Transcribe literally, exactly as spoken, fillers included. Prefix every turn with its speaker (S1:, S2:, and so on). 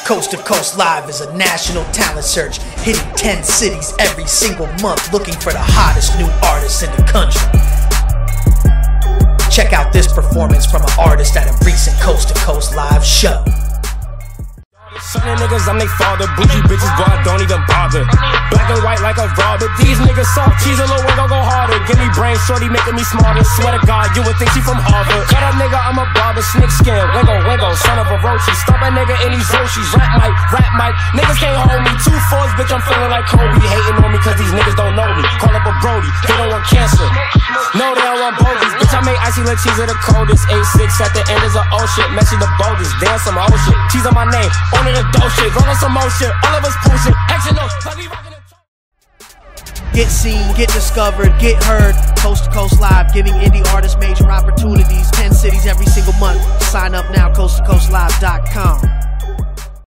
S1: Coast to Coast Live is a national talent search, hitting ten cities every single month, looking for the hottest new artists in the country. Check out this performance from an artist at a recent Coast to Coast Live show.
S2: Son of niggas, I'm they father. Bougie bitches, boy, I don't even bother. Black and white like a robber. These niggas soft. Cheeza, little one, gon' go harder. Give me brain, shorty making me smarter. Swear to God, you would think she from Harvard. Cut up nigga, I'm a barber. Snake skin, wiggle, wiggle. Son of a roachy. Stop a nigga in these Zoshis. Rap mic, rap mic. Niggas can't hold me. Two fours, bitch, I'm feeling like Kobe. Hating on me cause these niggas don't know me. Call up a Brody. They don't want cancer. No, they don't want bogies. Bitch, I made icy like Cheeza the coldest. eight six at the end is a oh shit. Messy the bogus. Dance some old shit. Cheeza my name. On the dope shit, roll on some more shit, all of us pushing, action no, like we rockin' the
S1: Get seen, get discovered, get heard. Coast to Coast Live, giving indie artists major opportunities. ten cities every single month. Sign up now, coast to coast live dot com.